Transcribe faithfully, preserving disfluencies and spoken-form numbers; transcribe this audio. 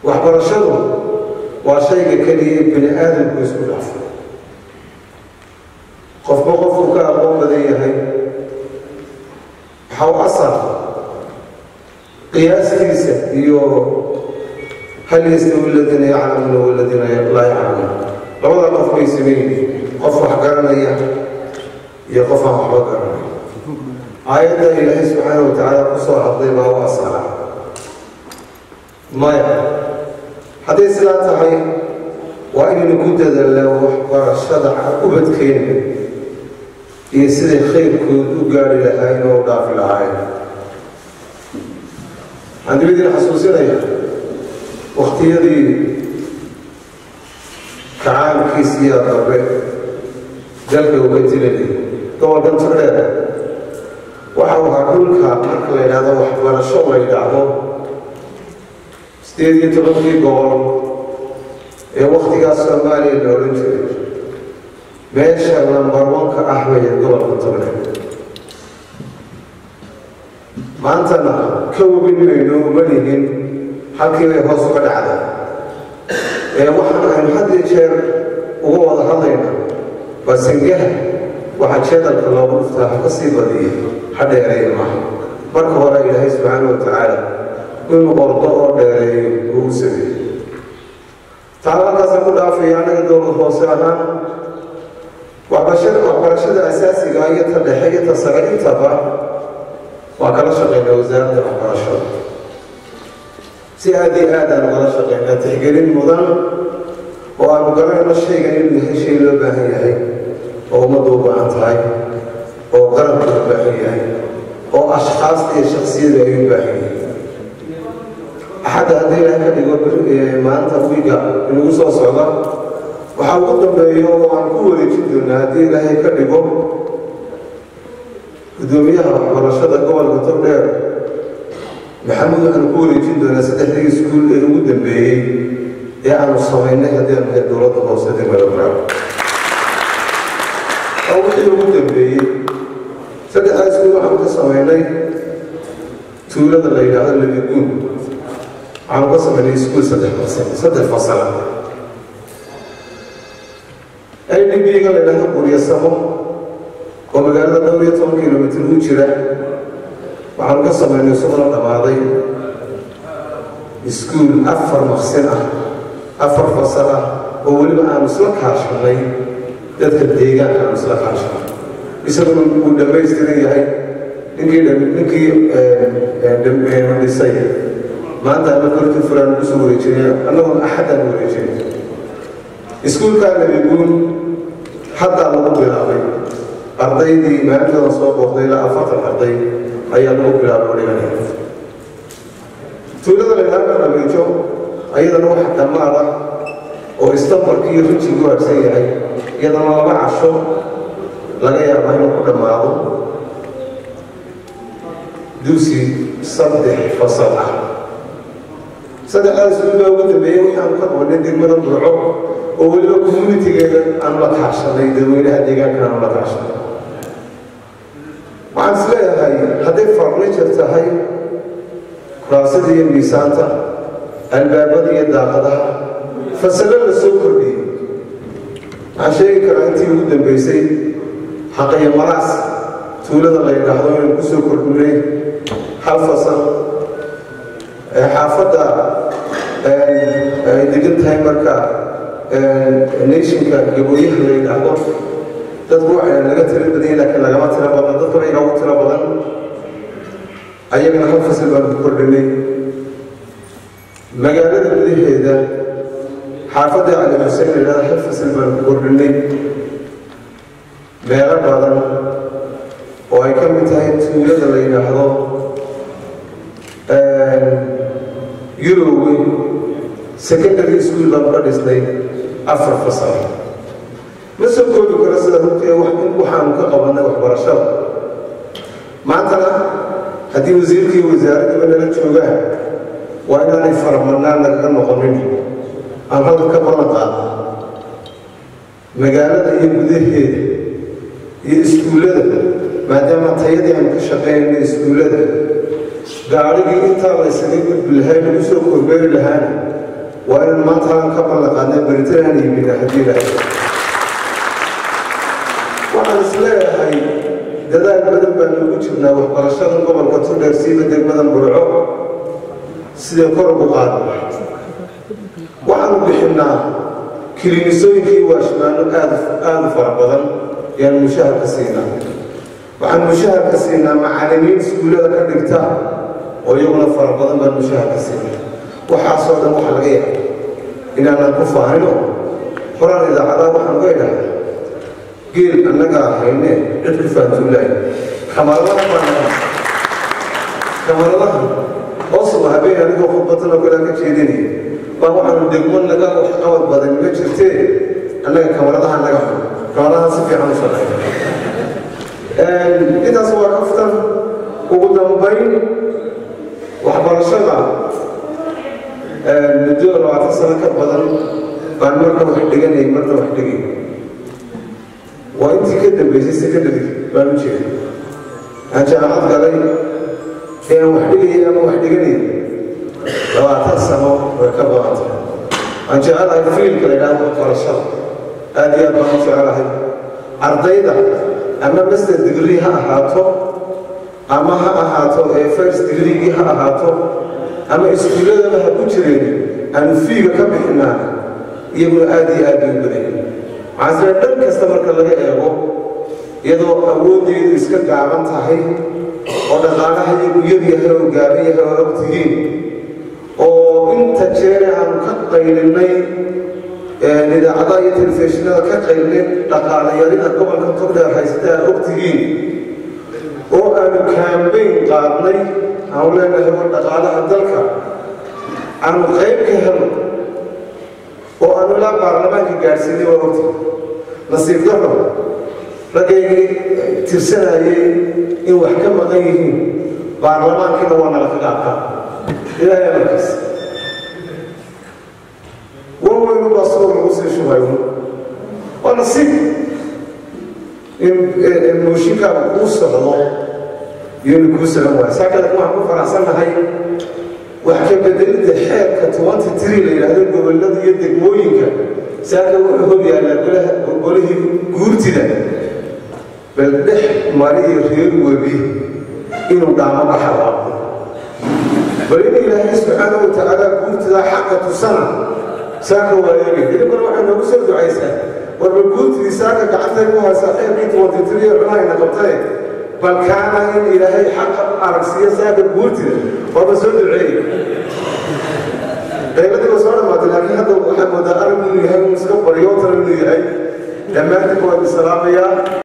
waxbarashadu waa shayga kaliya bini aadamku isku dhaafo qofba qofku ka aqoon badan yahay waxa uu asal qiyaaskiisa iyo hal yastawi alladina yaclamuuna walladina laa yaclamuun labada qof bay sameeyeen qof wax garanaya iyo qof aan waxba garanaya aayadda ilaahay subxaanahu watacaala ku soo hadlay baa u asala maya hadday sidaa tahay waa inaynu ku dadaalnaa waxbarashada ubadkeena iyo siday khayrkood u gaari lahayn oo u dhaafi lahayn waxaan dibadiina xasuusinaya waktiyadii kacaankiisiiya dambe dalka uga jiray gobolkan togdheer waxa uu ahaa dhulka marka la yidhaahdo waxbarasho la yidhaahdo sideed iyo tobankii gobol ee waktigaas soomaaliya la odhan jiray meesha lambar wanka ah waya gobolka togdheer maantana ka wabinmayno uma lihin halkii bay hoos uga dhacda ee waxaan aynu had iyo jeer uga wada hadlayna waa sangaha waxaa jeedalka loogu dhuftaa ha ka sii badiyay ha dheereeya maaha marka hore ilaahay subxaanahu watacaala inuu qordo oo dheereeyo uu u sameeyey taa halkaasaan ku dhaafaya annaga dowlad hoose ahaan waxbarashada asaasiga iyo ta dhexe iyo ta sare intaba waa kala shaqeynaa wasaaradda waxbarashada si aad iyo aad aan ugala shaqeynaa tixgelin mudan oo aanu garanayno shaygan inuu yahay shay loo baahan yahay oo ummadda u baahan tahay oo qaranka u baahan yahay oo ashkhaasta iyo shaksiyada ay u baahan yahay axadda haddii ilaah ka dhigo maanta wiiga inagu soo socda waxaa ugu dambeeyo oo aan ku wareejin doonaa haddii ilaahay ka dhigo gudoomiyaha waxbarashada gobolka togdheer maxamuud waxaanu ku wareejin doonaa saddexdii iskuul ee ugu dambeeyey ee aanu samaynay haddii aanu ahay dowladda hoose degmada Baraawe oo wixii ugu dambeeyey saddexdaa iskuul waxaanu ka samaynay tuulada la yidhaahdo Labiguun waxaanu ka samaynay iskuul saddex fasal saddex fasala ay dhibiga la yidhaahdo Buryasamo oo magaalada dhowr iyo toban kilomitir u jira waxaanu ka samaynay isaguna dhammaaday iskuul afar maqsin ah afar fasal ah oo weliba aanu isla kaashanay dadka deegaanka aanu isla kaashanay isaguna uu dhammaystiran yahay ninkii ninkii dhisay maanta ama korkii fulaan ugu soo wareejinaya annaguna axadaan wareejinay iskuulkaa Labiguun haddaa lagu bilaabay ardaydii maalintadan soo booqday ilaa afartan arday ayaa lagu bilaabay oo dhiganaya tuulada la yidhaahdo Dhameejo ayadana waxa dhammaada oo istambarkii iyo rinjigu harsan yahay iyadana laba casho laga yaabaa inuu ku dhammaado dugsi saddex fasal ah saddexdaas iskuul baa ugu dambeeyey waxaanu ka qabanay degmada Burco oo weliba communitigeeda aanu la kaashanay dadweynaha deegaanka aanu la kaashanay waxaan is leeyahay hadday furniture tahay kuraasada iyo miisaanta albaabada iyo daaqadaha fasalo la soo kordhiyey waxaan sheegi karaa intii ugu dambeysay xaqaya maraas tuulada la yidhaahdo inaynu ku soo kordhinay hal fasal xaafadda ay degan tahay marka nationka gabooyaha la yidhaahdo dadku waxay laga tira badan laakiin lagama tira badan dadka way ugu tira badan ayagana hal fasal baan ku kordhinay magaalada gudaheeda xaafadda Cali Xuseen ilaa hal fasal baan ku kordhinay meelo badan oo ay ka mid tahay tuulada la yidhaahdo Yurowe secondary school baan ka dhisnay afar fasal ma soo koobi karo sida runtii waxaanu ka qabanay waxbarashada maantana haddii wasiirkii wasaaradda nala joogaan waa inaanay faramanaan nagaga noqonin aan halka ka ballan qaadno magaalada iyo gudaheeda iyo iskuullada maadaama tayadii aan ka shaqeynayno iskuullada gaarigii intaa la isaga gudbi lahay lagu soo kormeeri lahaana وأنا ما ترى كم لقانا بريطانيا من هدينا وأنا سلاح هاي دذا بدن بن وجهنا وحرشنا قبل كتر درسي بدك بدن برعو سيد قرب قادم وأنا بحنا كلينيسوي كي واشمان آذ آذ فربضن يعني مشاهد كسينا وعن مشاهد كسينا معلمين سكولة كدكتا ويوم فربضن بالمشاهد كسينا وحاصل دم وحلقية إن أنا كفاهنو قرآن إذا عذاب وحلقية قيل أنك هيني اتكفان تولي كما الله كما الله أصلا هبين أنك خطبتنا كلها كتشيديني وهو عن دقمون لك وحقاوة بدن مجرتين أنك كما الله أنك كما الله سفي عن صلاة إذا سوى كفتا وقدام بين وحبر الشغع ندور وعطي سنة كبدن بان مركب وحدقيني مركب وحدقيني وانت كده بيسيسي كده بان مشي أنت عاد قالي يا وحدقيني يا وحدقيني لو أعتصموا وكبرت أن جعلها الفيل كلام فرشة هذه أبغى جعلها عرضيدة أما بس الدقريها أحاطه أما ها أحاطه فيرست دقريها أحاطه أما إسكولة لها كتيرين أن فيه كم إحنا يقول آدي آدي بدين عزرا دم كستمر كله إياه يدو أودي إسكت عمن تحي ودخلها يبيض يهرو جاري يهرو ربطين oo inta jeer aan ka qaylinay ee nidaamada telefishinada ka qaylin dhaqaalayaasha gobolka Togdheer haysta waqtigii oo aan campaign qaadnay hawlaha dhaqaalaha dalka aan qayb ka helno oo aan la baarlamaanka gaarsiinay waqti nasiib darro ragay tirsanayay in wax ka maqan yihiin baarlamaanka waa nala qaata إلى يومك وهو يبقى صور المسلم شوية ونصيب الموشيكا بقوصة الله يقول قوصة الله ساكدك معكم فرعسلنا هاي وحكي بدلت الحياة كتوانت تري لي هذا القبل الذي يدك موينك ساكد وحبه على قوله قورتي ده بل نح ماري الخير وبيه إنه دعم بحر ولكن الله سبحانه وتعالى قلت لا حق تسنى ساكا ويجي إذا كنا وحنا نوصل دعيسا والقلت لي ساكا قعدت لها ساحير بيت وانتتري عناية نقبتين بل كان إن إلهي حق أرسية ساكا قلت لي وبسود العين قيمتي وصارت ما تلاقي هذا محمد أرمي هاي مسكب بريوتر من هاي لما تكون بسلامية